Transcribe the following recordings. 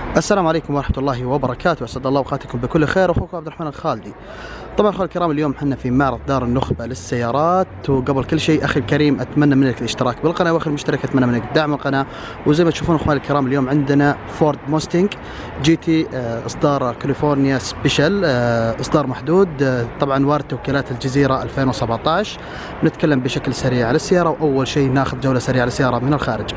السلام عليكم ورحمة الله وبركاته، أسعد الله أوقاتكم بكل خير. أخوكم عبد الرحمن الخالدي. طبعا أخوة الكرام، اليوم حنا في معرض دار النخبة للسيارات، وقبل كل شيء أخي الكريم أتمنى منك الاشتراك بالقناة، وأخي المشترك أتمنى منك دعم القناة. وزي ما تشوفون أخواني الكرام، اليوم عندنا فورد موستنج جي تي إصدار كاليفورنيا سبيشال، إصدار محدود، طبعا وارد توكيلات الجزيرة 2017. نتكلم بشكل سريع على السيارة، وأول شيء ناخذ جولة سريعة على السيارة من الخارج.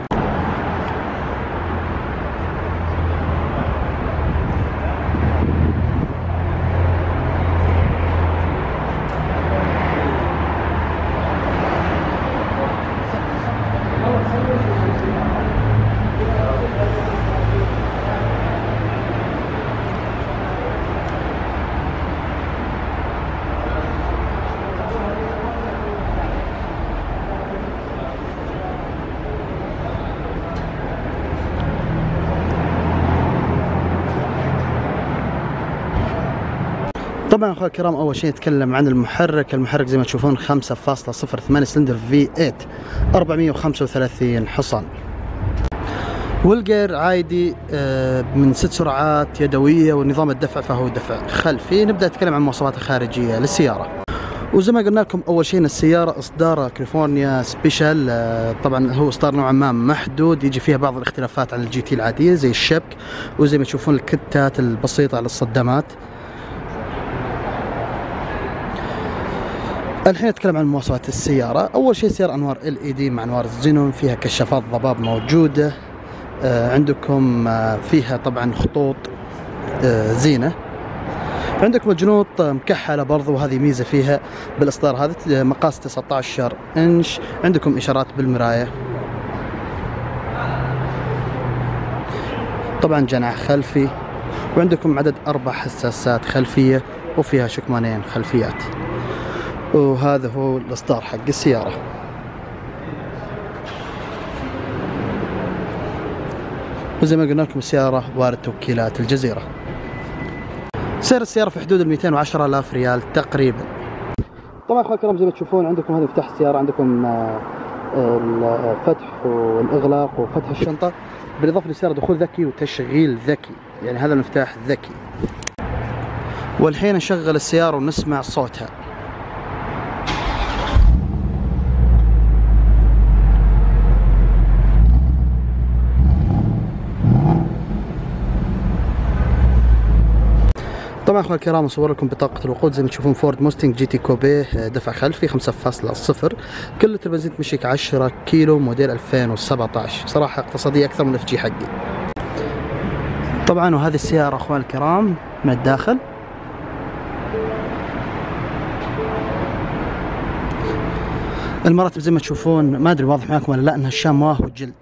طبعا اخوي الكرام، اول شيء نتكلم عن المحرك زي ما تشوفون 5.08 سلندر V8 435 حصان، والجير عادي من 6 سرعات يدويه، ونظام الدفع فهو دفع خلفي. نبدا نتكلم عن المواصفات الخارجيه للسياره. وزي ما قلنا لكم اول شيء ان السياره اصدار كاليفورنيا سبيشال، طبعا هو اصدار نوعا ما محدود، يجي فيها بعض الاختلافات عن الجي تي العاديه زي الشبك، وزي ما تشوفون الكتات البسيطه على الصدامات. الحين نتكلم عن مواصفات السيارة. أول شيء السيارة أنوار LED مع أنوار الزينون، فيها كشافات ضباب موجودة، عندكم فيها طبعا خطوط زينة، عندكم الجنوط مكحلة برضو، وهذه ميزة فيها بالإصدار هذا، مقاس 19 إنش. عندكم إشارات بالمراية، طبعا جناح خلفي، وعندكم عدد 4 حساسات خلفية، وفيها شكمانين خلفيات. وهذا هو الإصدار حق السيارة. وزي ما قلنا لكم السيارة وارد توكيلات الجزيرة. سعر السيارة في حدود 210,000 ريال تقريبا. طبعا اخوان الكرام، زي ما تشوفون عندكم هذا مفتاح السيارة، عندكم الفتح والإغلاق وفتح الشنطة، بالإضافة للسيارة دخول ذكي وتشغيل ذكي، يعني هذا المفتاح ذكي. والحين نشغل السيارة ونسمع صوتها. طبعا اخوان الكرام، اصور لكم بطاقة الوقود. زي ما تشوفون فورد موستنج جي تي كوبيه، دفع خلفي 5.0، كل لتر بنزين تمشيك 10 كيلو، موديل 2017. صراحة اقتصادية اكثر من FG حقي. طبعا وهذه السيارة اخوان الكرام من الداخل. المراتب زي ما تشوفون، ما ادري واضح معكم ولا لا، انها الشامواه والجلد.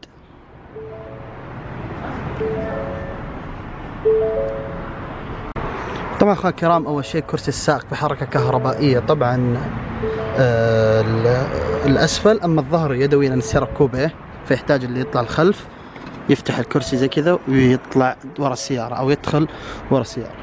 طبعا اخوان الكرام، اول شيء كرسي السائق بحركه كهربائيه، طبعا الاسفل، اما الظهر يدوي لان السياره كوبيه، فيحتاج اللي يطلع الخلف يفتح الكرسي زي كذا ويطلع ورا السياره او يدخل ورا السياره.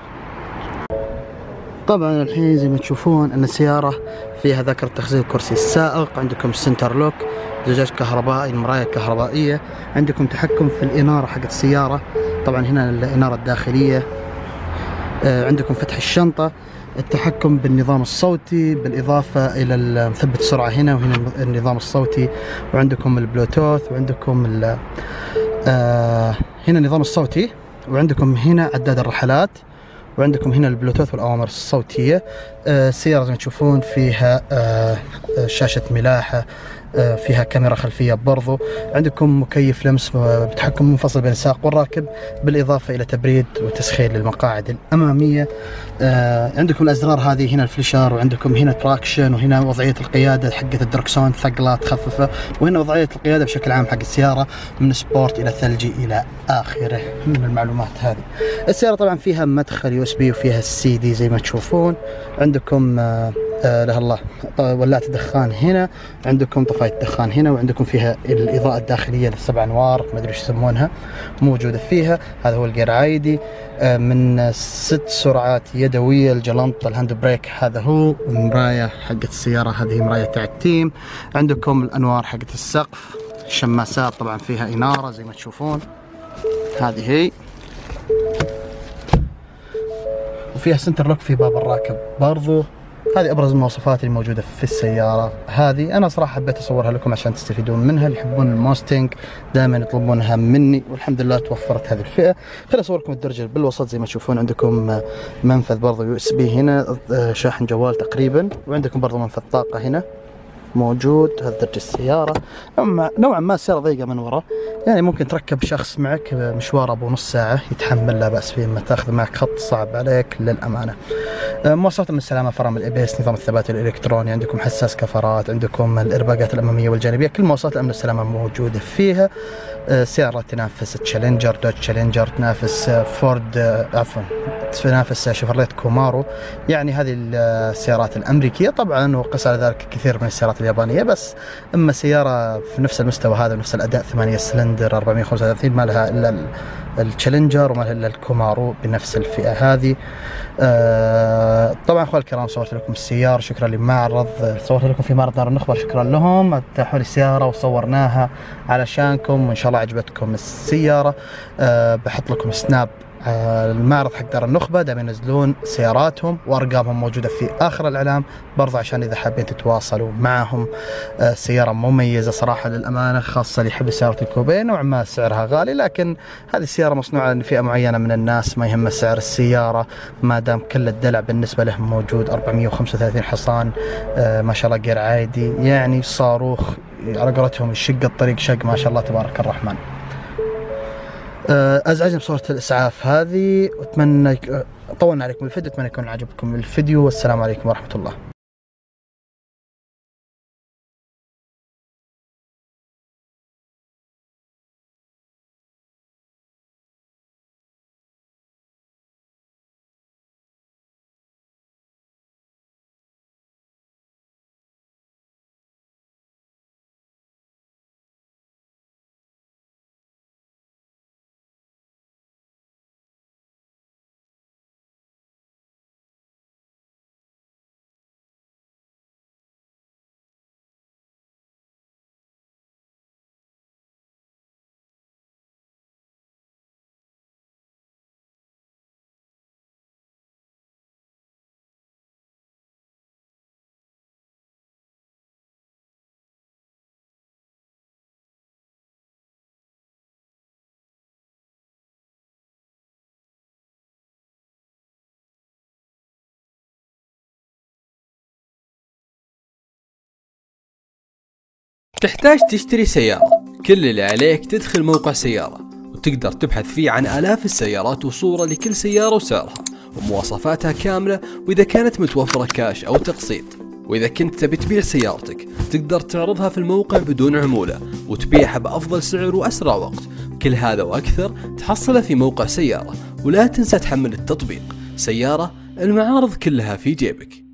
طبعا الحين زي ما تشوفون ان السياره فيها ذاكره تخزين كرسي السائق، عندكم سنتر لوك، زجاج كهربائي، المرايه الكهربائيه، عندكم تحكم في الاناره حقت السياره، طبعا هنا الاناره الداخليه، عندكم فتح الشنطة، التحكم بالنظام الصوتي، بالإضافة إلى مثبت السرعة هنا، وهنا النظام الصوتي، وعندكم البلوتوث، وعندكم هنا النظام الصوتي، وعندكم هنا عداد الرحلات، وعندكم هنا البلوتوث والأوامر الصوتية. السيارة زي ما تشوفون فيها شاشة ملاحة، فيها كاميرا خلفية برضو، عندكم مكيف لمس بتحكم منفصل بين السائق والراكب، بالإضافة إلى تبريد وتسخين للمقاعد الأمامية. عندكم الأزرار هذه، هنا الفليشر، وعندكم هنا تراكشن، وهنا وضعية القيادة حقة الدركسون، ثقلات خففة، وهنا وضعية القيادة بشكل عام حق السيارة، من سبورت إلى ثلجي إلى آخره من المعلومات هذه. السيارة طبعا فيها مدخل USB، وفيها CD زي ما تشوفون، عندكم له الله ولاعة الدخان هنا، عندكم طفاية الدخان هنا، وعندكم فيها الإضاءة الداخلية للسبع أنوار، ما أدري إيش يسمونها، موجودة فيها. هذا هو الجير عادي، من 6 سرعات يدوية، الجلنط، الهاند بريك هذا هو، المراية حقت السيارة هذه مراية تعتيم، عندكم الأنوار حقت السقف، الشماسات طبعا فيها إنارة زي ما تشوفون، هذه هي. وفيها سنتر لوك في باب الراكب برضو. هذه ابرز المواصفات اللي موجوده في السياره هذه. انا صراحه حبيت اصورها لكم عشان تستفيدون منها. اللي يحبون الموستنج دائما يطلبونها مني، والحمد لله توفرت هذه الفئه. خليني اصوركم الدرجه بالوسط. زي ما تشوفون عندكم منفذ برضو USB هنا، شاحن جوال تقريبا، وعندكم برضو منفذ طاقه هنا موجود. هذا درج السيارة. نوعا ما السيارة ضيقة من وراء، يعني ممكن تركب شخص معك مشوار ابو نص ساعة يتحمل، لا بأس فيه. اما تاخذ معك خط صعب عليك للأمانة. مواصفات من السلامة: فرامل ABS، نظام الثبات الإلكتروني، عندكم حساس كفرات، عندكم الإرباقات الأمامية والجانبية. كل مواصفات الأمن والسلامة موجودة فيها. سيارة تنافس تشالنجر، دوج تشالنجر، تنافس فورد، عفوا تنافس شيفرليت كومارو، يعني هذه السيارات الأمريكية طبعا، وقس على ذلك كثير من السيارات اليابانية. بس أما سيارة في نفس المستوى هذا ونفس الأداء، 8 سلندر 435، ما لها إلا التشالنجر وما لها إلا الكومارو بنفس الفئة هذه. طبعا أخوة الكرام، صورت لكم السيارة، شكرا لمعرض، صورت لكم في معرض دار النخبة، شكرا لهم، اتاحوا لي السيارة وصورناها علشانكم، وإن شاء الله عجبتكم السيارة. بحط لكم سناب المعرض حق دار النخبة، دائما ينزلون سياراتهم وارقامهم موجودة في اخر الاعلام برضه، عشان اذا حابين تتواصلوا معهم. سيارة مميزة صراحة للامانة، خاصة اللي يحب سيارة الكوبيه. نوعا ما سعرها غالي، لكن هذه السيارة مصنوعة لفئة معينة من الناس، ما يهم سعر السيارة ما دام كل الدلع بالنسبة لهم موجود. 435 حصان، ما شاء الله غير عادي، يعني صاروخ على قولتهم، يشق الطريق شق ما شاء الله تبارك الرحمن. ازعجني بصورة الاسعاف هذه، واتمنى طولنا عليكم الفيديو، اتمنى يكون عجبكم الفيديو، والسلام عليكم ورحمة الله. تحتاج تشتري سيارة، كل اللي عليك تدخل موقع سيارة وتقدر تبحث فيه عن آلاف السيارات وصورة لكل سيارة وسعرها ومواصفاتها كاملة، وإذا كانت متوفرة كاش أو تقسيط. وإذا كنت تبي تبيع سيارتك تقدر تعرضها في الموقع بدون عمولة وتبيعها بأفضل سعر وأسرع وقت. كل هذا وأكثر تحصله في موقع سيارة. ولا تنسى تحمل التطبيق سيارة، المعارض كلها في جيبك.